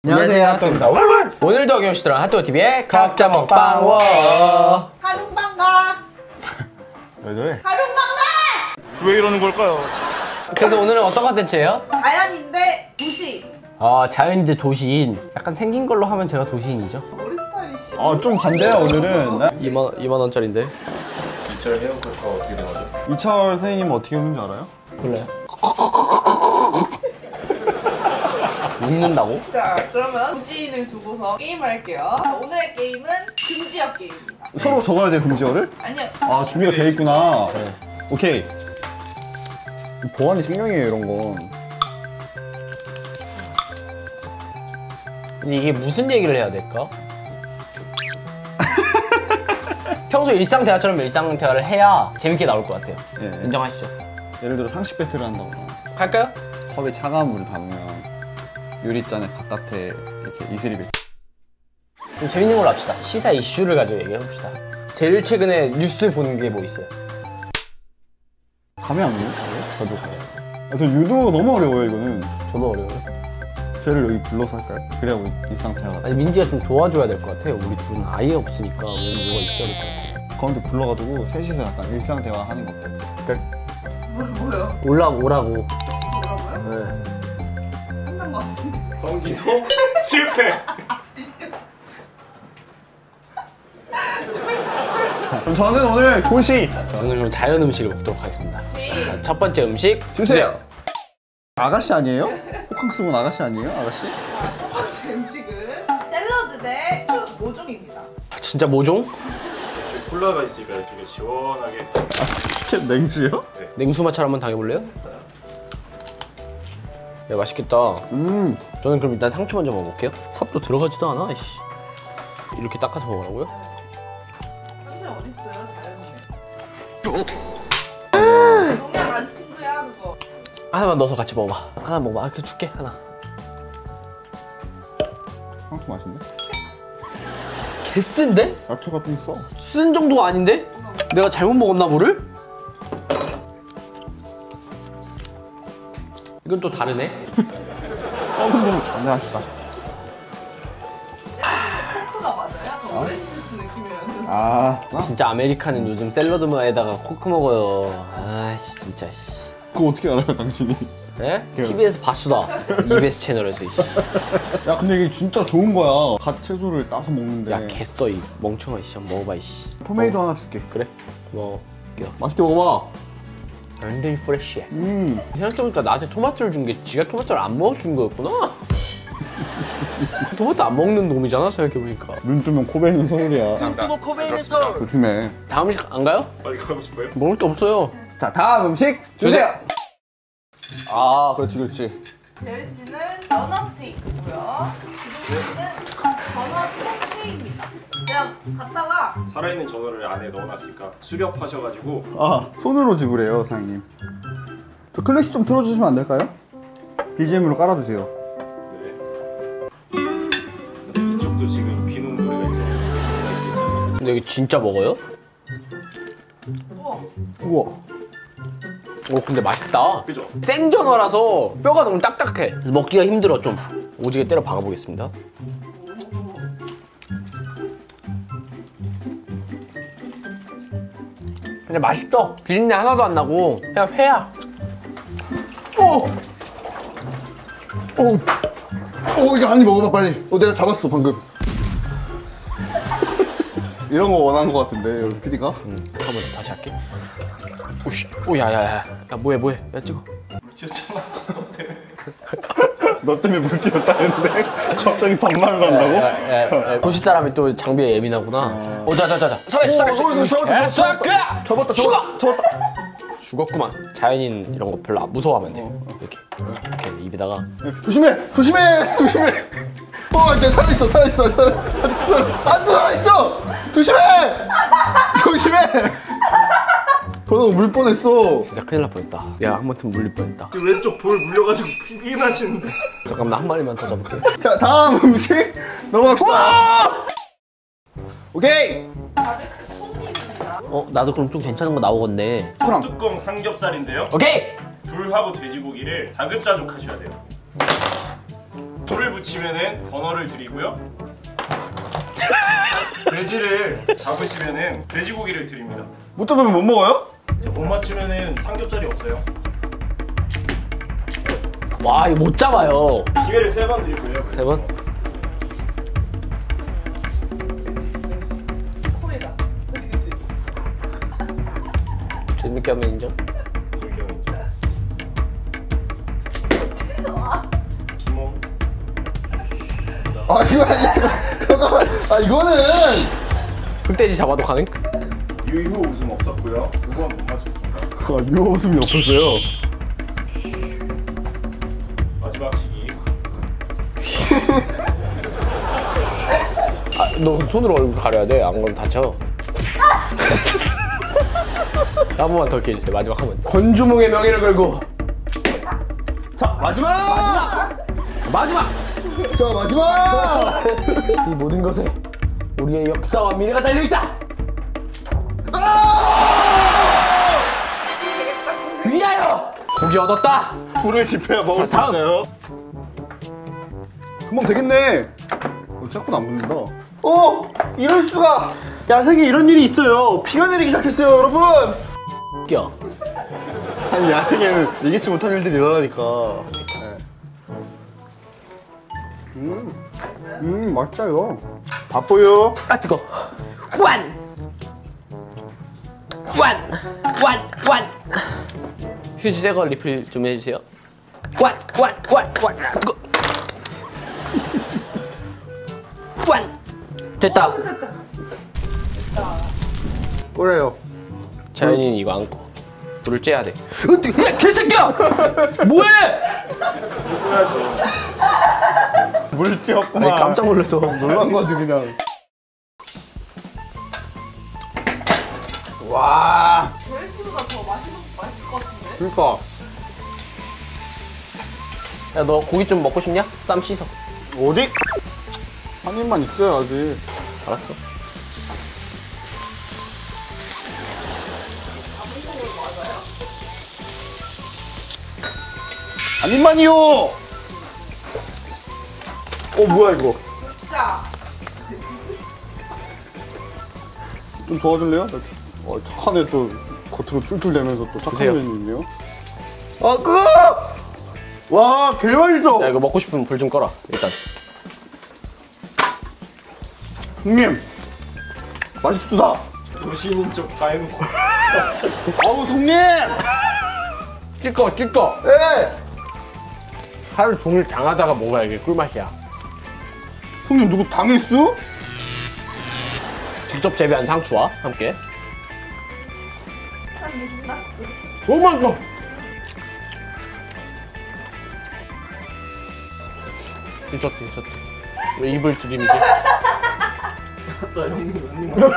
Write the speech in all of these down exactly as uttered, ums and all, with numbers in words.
안녕하세요, 핫도그입니다. 오늘도 어김없이더라 핫도그티비의 각자 먹방워. 하룽방가. 왜 저래? 하룽방가. 왜 이러는 걸까요? 그래서 오늘은 어떤 컨텐츠예요? 자연인데 도시. 아, 자연인데 도시인. 약간 생긴 걸로 하면 제가 도시인이죠. 머리 스타일이 심. 아, 좀 반대야 오늘은. 네? 이만 원짜리인데. 이철 헤어컷가 어떻게 된 거죠? 이철 선생님은 어떻게 웃는지 알아요? 몰라요. 웃는다고? 자, 그러면 도시인을 두고서 게임을 할게요. 자, 오늘의 게임은 금지어 게임입니다. 서로 적어야 돼, 금지어를? 아니요. 아, 준비가 돼 있구나. 네. 오케이. 보안이 생명이에요, 이런 건. 근데 이게 무슨 얘기를 해야 될까? 평소 일상 대화처럼 일상 대화를 해야 재밌게 나올 것 같아요. 예. 인정하시죠? 예를 들어 상식 배틀을 한다거나. 할까요? 컵에 차가운 물을 담으면 유리잔의 바깥에 이렇게 이슬이 배. 좀 재밌는 걸로 합시다. 시사 이슈를 가지고 얘기해봅시다. 제일 최근에 뉴스 본 게 뭐 있어요? 감이 안 오네? 저도. 아, 저 유도가 너무 어려워요, 이거는. 저도 어려워요. 쟤를 여기 불러서 할까요? 그래야 우리 일상 대화가. 아니, 민지가 좀 도와줘야 될 것 같아요. 우리 둘은 아예 없으니까 뭐가 있어야 될 것 같아요. 가운데 불러가지고 셋이서 약간 일상 대화 하는 거 어때요? 그래? 뭐, 뭐요? 올라 오라고. 뭐라고요? 네. 끝난 것 같은데. 경기도 실패! 그럼 저는 오늘 도시 저는 그럼 자연 음식을 먹도록 하겠습니다. 자, 첫 번째 음식 주세요. 아가씨 아니에요? 호캉스본 아가씨 아니에요? 아가씨? 첫 번째 음식은 샐러드 대 쭉 모종입니다. 아, 진짜 모종? 이쪽에 콜라가 있으니까 이쪽에 시원하게. 치킨 냉수요? 냉수 마찰 한번 당해볼래요? 야, 맛있겠다. 음. 저는 그럼 일단 상추 먼저 먹어볼게요. 삽도 들어가지도 않아. 이씨. 이렇게 닦아서 먹으라고요? 현재 어딨어요? 자연인데. 농약 안 친구야 그거. 하나만 넣어서 같이 먹어봐. 하나 먹어봐. 아, 그 줄게. 하나. 상추 맛있네? 개쓴데? 야채가 좀 써. 쓴 정도가 아닌데? 내가 잘못 먹었나 뭐를? 이건 또 다르네. 어, 근데 안녕하시다. 코크가 맞아요? 저 오렌지 주스 느낌이었는데. 아, 진짜 아메리카는 요즘 샐러드에다가 코크 먹어요. 아씨, 진짜 씨. 그거 어떻게 알아요, 당신이? 네? 티비에서 봤수다. 이비에스 채널에서. 이씨. 야, 근데 이게 진짜 좋은 거야. 갓 채소를 따서 먹는데. 야, 개써 이 멍청아. 씨, 한번 먹어봐 이씨. 토메이도 하나 줄게. 그래? 고마워. 맛있게 먹어봐. 완전히 프레쉬해. 음. 생각해보니까 나한테 토마토를 준 게 지가 토마토를 안 먹어준 거였구나. 토마토 안 먹는 놈이잖아, 생각해보니까. 눈 뜨면 코 베이는 서울이야. 눈 뜨고 코 베이는 서울! 조심해. 다음 음식 안 가요? 빨리 가고 싶어요? 먹을 게 없어요. 자, 다음 음식 주세요. 아, 그렇지, 그렇지. 재현 씨는 연어 스테이크고요. 기동 씨는 전어 통케입니다. 그냥 갔다가 살아있는 전어를 안에 넣어놨으니까 수렵하셔가지고. 아, 손으로 지불해요, 사장님. 저 클래식 좀 틀어주시면 안 될까요? 비지엠으로 깔아주세요. 네. 이쪽도 지금 비누 노래가 있어요. 근데 여기 진짜 먹어요? 우와. 우와. 오, 근데 맛있다. 그죠? 생전어라서 뼈가 너무 딱딱해. 그래서 먹기가 힘들어. 좀 오지게 때려 박아보겠습니다. 근데 맛있어. 비린내 하나도 안 나고 그냥 회야. 오! 오! 오, 이거 한 입 먹어봐, 빨리. 어, 내가 잡았어, 방금. 이런 거 원하는 거 같은데, 여기 피디가? 응, 한번 다시 할게. 오씨, 오, 야야야, 야 뭐해 뭐해, 야 찍어. 물 튀었잖아. 너 때문에. 너 때문에 물 튀었다 했는데 갑자기 반말을 한다고? 야, 야, 야, 도시 사람이 또 장비에 예민하구나. 오, 자자자자, 살아있어, 살아있어. 오, 잡았다, 잡았다, 잡았다, 잡았다, 죽어. 잡았다. 죽었구만. 자연인 이런 거 별로 안 무서워하면 돼. 이렇게, 이렇게 입에다가. 조심해, 조심해, 조심해. 어, 이제 살아있어, 살아있어, 살아. 아직 살아, 안 살아있어. 조심해, 조심해. 벌써 물 뻔했어. 진짜 큰일 날 뻔했다. 야, 한 번쯤 물릴 뻔했다. 지금 왼쪽 볼 물려가지고 피나시는데. 잠깐만, 나 한 마리만 더 잡을게. 자, 다음 음식 넘어갑시다. 오케이. 바베큐 손님입니다. 어, 나도 그럼 좀 괜찮은 거 나오겠네. 그럼 뚜껑 삼겹살인데요. 오케이! 불하고 돼지고기를 자급자족 하셔야 돼요. 불을 붙이면은 번호를 드리고요. 돼지를 잡으시면은 돼지고기를 드립니다. 못 잡으면 못 먹어요? 못 맞추면은 삼겹살이 없어요. 와 이거 못 잡아요. 기회를 세 번 드리고요. 세 번. 코에다. 그치 그치. 재밌게 하면 인정. 김홍. 아 이거 아니 잠깐만. 아 이거는 흑돼지 잡아도 가능? 유이후 웃음 없었고요. 두 번 못 맞췄습니다. 아, 이거 웃음이 없었어요. 마지막 시기. 아, 너 손으로 얼굴 가려야 돼. 안 그러면 다쳐. 한 번만 더 기회 주세요. 마지막 한 번. 권주몽의 명예를 걸고. 자 마지막. 마지막. 자 마지막. 이 모든 것에 우리의 역사와 미래가 달려 있다. 위하여 고기 얻었다. 불을 지펴야 먹을 수 자, 다음. 있어요. 금방 되겠네. 어, 생각보다 안 붙는다. 어 이럴 수가. 야생에 이런 일이 있어요. 비가 내리기 시작했어요, 여러분. 껴. 아니 야생에는 예기치 못한 일들이 일어나니까. 네. 음, 음 맛있다 이거. 바빠요. 아 뜨거. 후안. 후안. 후안. 후안. 휴지 새거 리필 좀 해주세요. 후안. 후안. 후안. 후안. 아 뜨거. 후안. 됐다. 그래요. 자연인 이거 안고 불을 쬐야 돼. 야 개새끼야! 뭐해? 해야죠. 물 띄었구만. 아니, 깜짝 놀라서. 놀란 거지 그냥. 와. 조회수가 더 맛있는 맛있을 것 같은데. 그러니까 야 너 고기 좀 먹고 싶냐? 쌈 씻어. 어디? 한 입만 있어야지. 알았어. 한 입만이요. 어 뭐야 이거? 진짜. 좀 도와줄래요? 어, 착한 애 또 겉으로 툴툴대면서 또 착한 드세요. 애이 있네요. 아 끄! 와 개맛있어. 야 이거 먹고 싶으면 불 좀 꺼라. 일단. 형님 맛있수다. 도시인 쪽 다 해놓고. 아우 성님. 찔꺼 찔꺼. 예. 하루 종일 당하다가 먹어야 이게 꿀맛이야. 성님 누구 당했어? 직접 재배한 상추와 함께. 사장님 신났어. 너무 맛있어. 디저트 디저트. 왜 입을 들이미지? 나 형님 못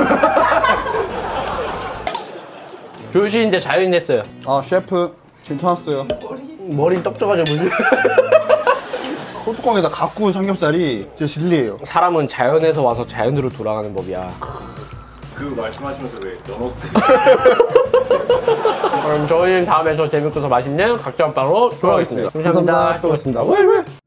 교실인데 자연인 했어요. 아 셰프 괜찮았어요. 머리 떡져가지고 물려. 소뚜껑에다 갓 구운 삼겹살이 제 진리예요. 사람은 자연에서 와서 자연으로 돌아가는 법이야. 그 말씀하시면서 왜 연어 스테이크? 그럼 저희는 다음에 더 재밌고 더 맛있는 각자 빵으로 돌아가겠습니다. 감사합니다. 감사합니다. 수고하셨습니다. 왜 왜?